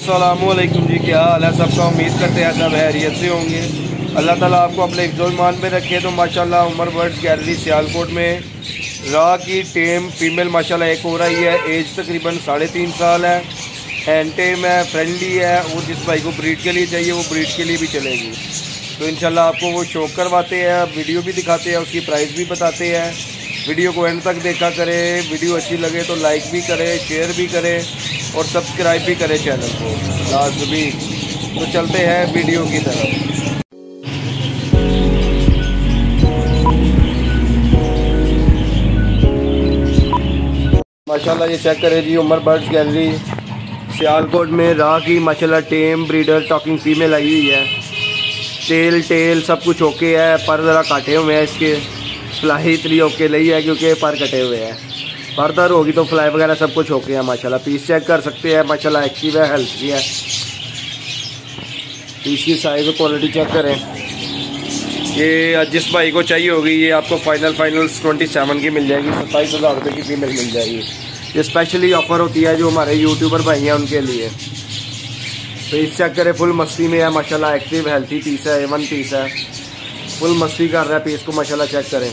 अस्सलामुअलैकुम जी, क्या हाल है सबका। उम्मीद करते हैं सब हैरियत से होंगे। अल्लाह ताला आपको अपने हिफ्ज़-ओ-ईमान में रखे। तो माशाल्लाह उमर बर्ड्स गैलरी सियालकोट में राह की टेम फीमेल माशाल्लाह एक हो रही है। एज तकरीबन 3.5 साल है। हैंड टेम है, फ्रेंडली है। और जिस भाई को ब्रीड के लिए चाहिए वो ब्रीड के लिए भी चलेगी। तो इंशाल्लाह आपको वो शौक करवाते हैं, वीडियो भी दिखाते हैं, उसकी प्राइस भी बताते हैं। वीडियो को एंड तक देखा करें। वीडियो अच्छी लगे तो लाइक भी करें, शेयर भी करें और सब्सक्राइब भी करें चैनल को लाजमी। तो चलते हैं वीडियो की तरफ। माशाल्लाह ये चेक करें जी, उमर बर्ड्स गैलरी सियालकोट में राह की माशाल्लाह टेम ब्रीडर टॉकिंग फीमेल आई हुई है। टेल सब कुछ ओके है, पर ज़रा काटे हुए हैं इसके। फ्लाई इतनी ओके नहीं है क्योंकि पर कटे हुए हैं। फर्दर होगी तो फ्लाई वगैरह सब कुछ ओके है माशाल्लाह। पीस चेक कर सकते हैं, माशाल्लाह एक्टिव है, हेल्थी है। पीस की साइज और क्वालिटी चेक करें। ये जिस भाई को चाहिए होगी ये आपको फाइनल 27 की मिल जाएगी। 27,000 रुपये की फीमेल मिल जाएगी। ये स्पेशली ऑफ़र होती है जो हमारे यूट्यूबर भाई हैं उनके लिए। पीस चेक करें, फुल मस्ती में है माशाल्लाह, एक्टिव हेल्थी पीस है, A1 पीस है, फुल मस्ती कर रहा है पीस को माशाल्लाह। चेक करें,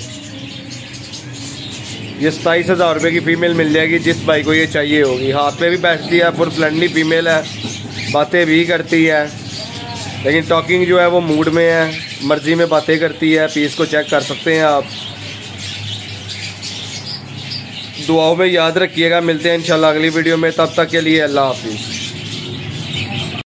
ये 27,000 रुपये की फ़ीमेल मिल जाएगी जिस भाई को ये चाहिए होगी। हाथ में भी बैठती है, फुल फ्रेंडली फीमेल है, बातें भी करती है, लेकिन टॉकिंग जो है वो मूड में है, मर्ज़ी में बातें करती है। पीस को चेक कर सकते हैं आप। दुआओं में याद रखिएगा। मिलते हैं इंशाल्लाह अगली वीडियो में, तब तक के लिए अल्लाह हाफिज़।